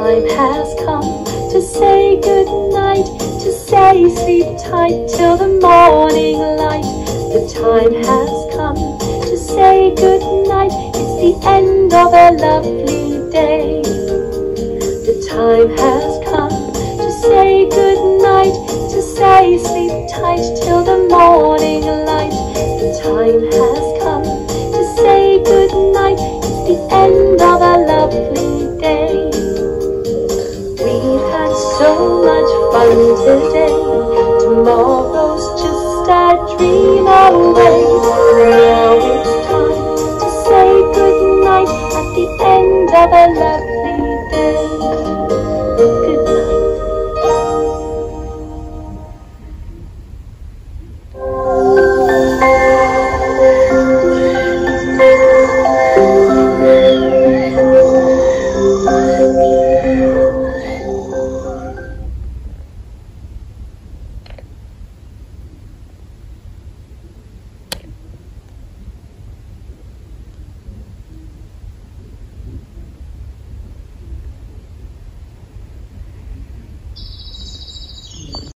time has come to say good night, to say sleep tight till the morning light. The time has come to say good night, it's the end of a lovely day. The time has come to say good night, to say sleep tight till the morning light. The time has come to say good night, it's the end of a lovely day. We've had so much fun today, tomorrow's just a dream away.